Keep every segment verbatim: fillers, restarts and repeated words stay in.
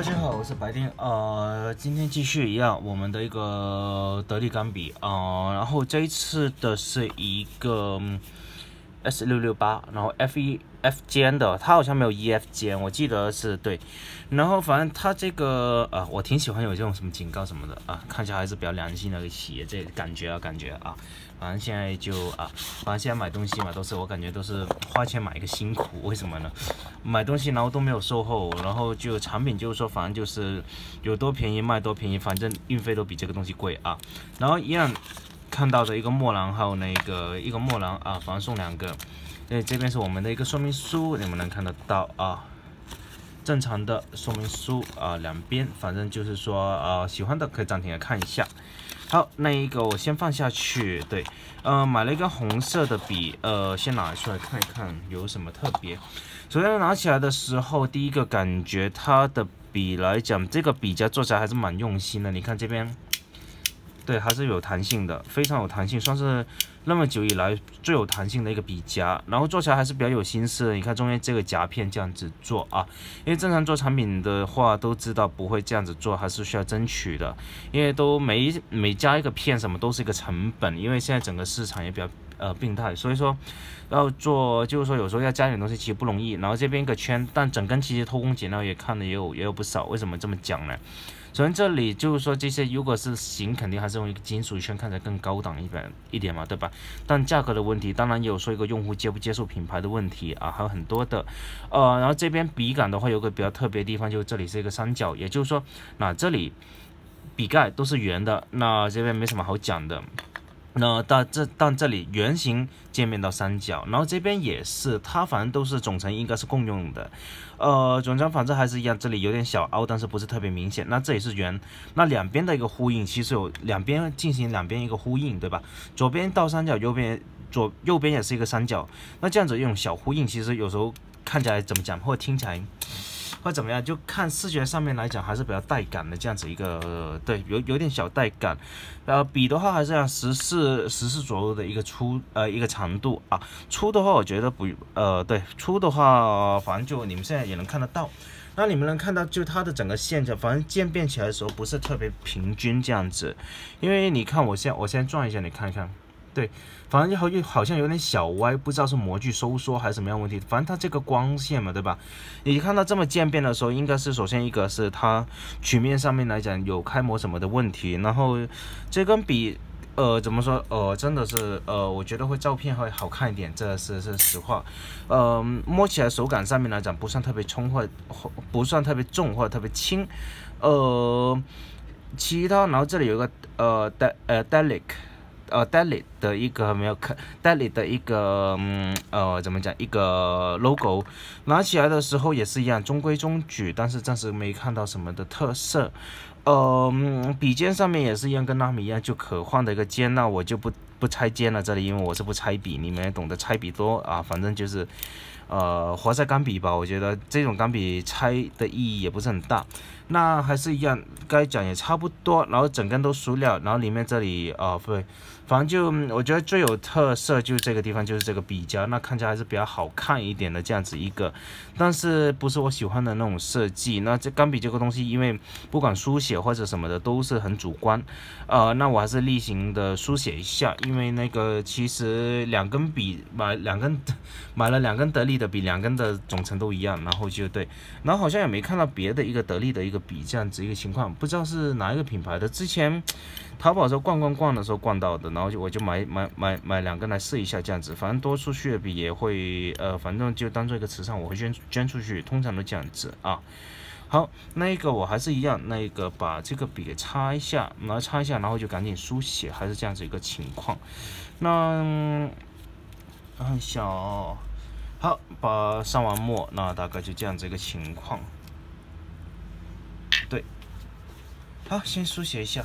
大家好，我是白丁。呃，今天继续一样我们的一个得力钢笔啊、呃，然后这一次的是一个 S 六六八，然后 F 一 F 尖的，它好像没有 E F 尖，我记得是对。然后反正它这个呃，我挺喜欢有这种什么警告什么的啊，看起来还是比较良心的一个企业，这感觉啊感觉啊。反正现在就啊，反正现在买东西嘛，都是我感觉都是花钱买一个辛苦，为什么呢？买东西然后都没有售后，然后就产品就是说，反正就是有多便宜卖多便宜，反正运费都比这个东西贵啊。然后一样看到的一个墨蓝，还有那个一个墨蓝啊，反正送两个。对，这边是我们的一个说明书，你们能看得到啊。正常的说明书啊，两边反正就是说啊，喜欢的可以暂停来看一下。好，那一个我先放下去。对，呃，买了一个红色的笔，呃，先拿出来看一看有什么特别。首先拿起来的时候，第一个感觉它的笔来讲，这个笔夹做起来还是蛮用心的。你看这边，对，还是有弹性的，非常有弹性，算是那么久以来最有弹性的一个笔夹，然后做起来还是比较有心思的。你看中间这个夹片这样子做啊，因为正常做产品的话都知道不会这样子做，还是需要争取的，因为都每每加一个片什么都是一个成本，因为现在整个市场也比较呃病态，所以说要做就是说有时候要加点东西其实不容易。然后这边一个圈，但整根其实偷工减料也看了也有也有不少，为什么这么讲呢？首先这里就是说这些如果是型肯定还是用一个金属圈看起来更高档一点一点嘛，对吧？但价格的问题，当然也有说一个用户接不接受品牌的问题啊，还有很多的。呃，然后这边笔杆的话有个比较特别的地方，就是这里是一个三角，也就是说那这里笔盖都是圆的，那这边没什么好讲的。那但这但这里圆形渐变到三角，然后这边也是，它反正都是总成应该是共用的，呃，总成反正还是一样，这里有点小凹，但是不是特别明显。那这里是圆，那两边的一个呼应，其实有两边进行两边一个呼应，对吧？左边倒三角，右边左右边也是一个三角，那这样子用小呼应，其实有时候看起来怎么讲，或者听起来。或怎么样，就看视觉上面来讲还是比较带感的这样子一个，呃、对，有有点小带感。呃，笔的话还是要十四十四左右的一个粗呃一个长度啊，粗的话我觉得不呃对，粗的话反正就你们现在也能看得到。那你们能看到，就它的整个线条，反正渐变起来的时候不是特别平均这样子，因为你看我现我先转一下，你看一看。对，反正好好像有点小歪，不知道是模具收缩还是什么样问题。反正它这个光线嘛，对吧？你看到这么渐变的时候，应该是首先一个是它曲面上面来讲有开模什么的问题，然后这根笔，呃，怎么说？呃，真的是，呃，我觉得会照片会好看一点，这是是实话。呃，摸起来手感上面来讲不算特别冲或不算特别重或者特别轻，呃，其他然后这里有个呃 d 呃 delic。呃 ，Dalit 的一个没有看 ，Dalit 的一个嗯呃怎么讲一个 logo， 拿起来的时候也是一样中规中矩，但是暂时没看到什么的特色。呃，嗯、笔尖上面也是一样，跟纳米一样就可换的一个尖，那我就不不拆尖了这里，因为我是不拆笔，你们也懂得拆笔多啊，反正就是。呃，活塞钢笔吧，我觉得这种钢笔拆的意义也不是很大。那还是一样，该讲也差不多。然后整根都塑料，然后里面这里啊，不对，反正就我觉得最有特色就是这个地方，就是这个笔夹，那看起来还是比较好看一点的这样子一个，但是不是我喜欢的那种设计。那这钢笔这个东西，因为不管书写或者什么的都是很主观，呃，那我还是例行的书写一下，因为那个其实两根笔买两根买了两根得力的笔，两根的总成都一样，然后就对，然后好像也没看到别的一个得力的一个笔这样子一个情况，不知道是哪一个品牌的。之前淘宝的时候逛逛逛的时候逛到的，然后就我就买买买买两根来试一下这样子，反正多出去的笔也会呃，反正就当做一个慈善，我会捐捐出去，通常都这样子啊。好，那个我还是一样，那个把这个笔给擦一下，然后擦一下，然后就赶紧书写，还是这样子一个情况。那看一下哦。好，把上完墨，那大概就这样子一个情况。对，好，先书写一下。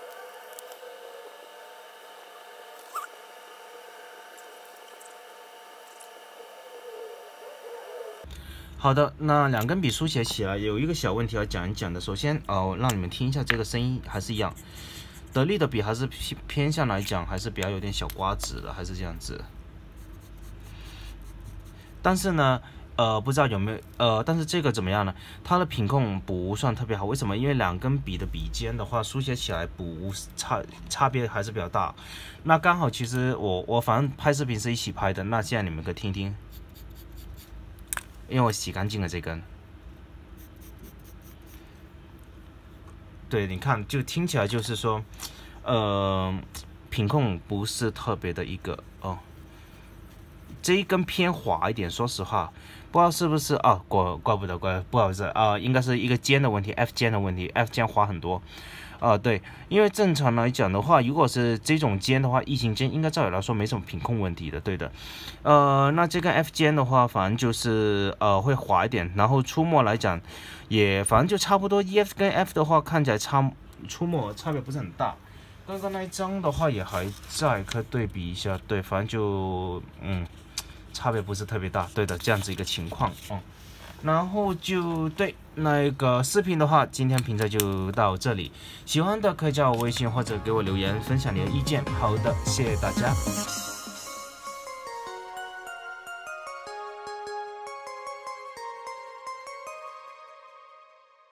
好的，那两根笔书写起来有一个小问题要讲一讲的。首先，哦，让你们听一下这个声音，还是一样。得力的笔还是偏偏向来讲，还是比较有点小瓜子的，还是这样子。但是呢， 呃，不知道有没有呃，但是这个怎么样呢？它的品控不算特别好，为什么？因为两根笔的笔尖的话，书写起来不差差别还是比较大。那刚好，其实我我反正拍视频是一起拍的，那现在你们可以听听，因为我洗干净了这根。对，你看，就听起来就是说，呃，品控不是特别的一个哦。这一根偏滑一点，说实话，不知道是不是啊？怪怪不得怪，不好意思啊，应该是一个尖的问题 ，F 尖的问题 ，F 尖滑很多。啊，对，因为正常来讲的话，如果是这种尖的话，异形尖应该照理来说没什么品控问题的，对的。呃，那这根 F 尖的话，反正就是呃会滑一点，然后出墨来讲，也反正就差不多。E F 跟 F 的话，看起来差出墨差别不是很大。刚刚那一张的话也还在，可以对比一下。对，反正就嗯。差别不是特别大，对的，这样子一个情况，嗯，然后就对那个视频的话，今天评测就到这里，喜欢的可以加我微信或者给我留言分享你的意见。好的，谢谢大家。